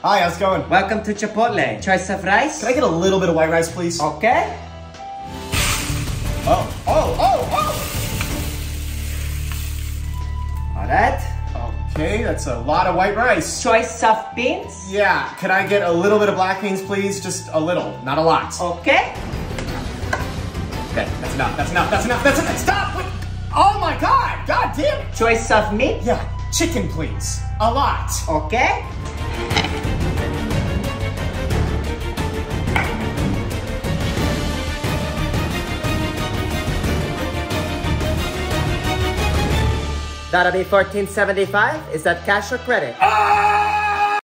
Hi, how's it going? Welcome to Chipotle. Choice of rice? Can I get a little bit of white rice, please? Okay. Oh. Alright. Okay, that's a lot of white rice. Choice of beans? Yeah, can I get a little bit of black beans, please? Just a little, not a lot. Okay. Okay, that's enough. Stop! Wait. Oh my God, God damn it. Choice of meat? Yeah, chicken, please. A lot. Okay. That'll be $14.75. Is that cash or credit? Ah!